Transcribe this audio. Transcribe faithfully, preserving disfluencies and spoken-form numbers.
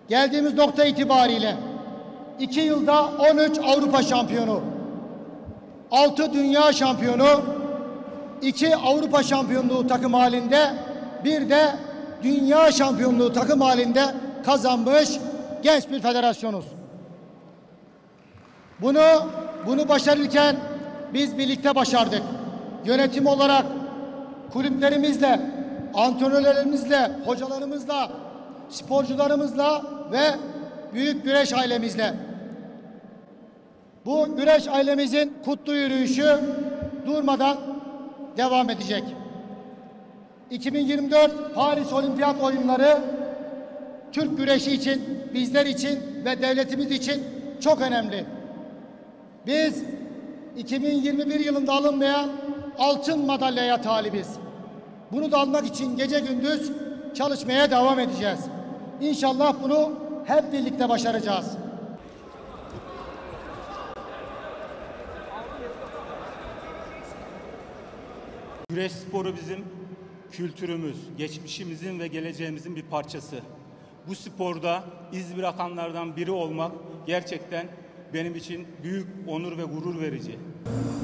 geldiğimiz nokta itibariyle iki yılda on üç Avrupa şampiyonu, altı dünya şampiyonu, iki Avrupa şampiyonluğu takım halinde, bir de dünya şampiyonluğu takım halinde kazanmış genç bir federasyonuz. Bunu bunu başarırken biz birlikte başardık. Yönetim olarak kulüplerimizle, antrenörlerimizle, hocalarımızla, sporcularımızla ve büyük güreş ailemizle. Bu güreş ailemizin kutlu yürüyüşü durmadan devam edecek. iki bin yirmi dört Paris Olimpiyat Oyunları Türk güreşi için, bizler için ve devletimiz için çok önemli. Biz iki bin yirmi bir yılında alınmayan altın madalyaya talibiz. Bunu da almak için gece gündüz çalışmaya devam edeceğiz. İnşallah bunu hep birlikte başaracağız. Güreş sporu bizim kültürümüz, geçmişimizin ve geleceğimizin bir parçası. Bu sporda iz bırakanlardan biri olmak gerçekten benim için büyük onur ve gurur verici.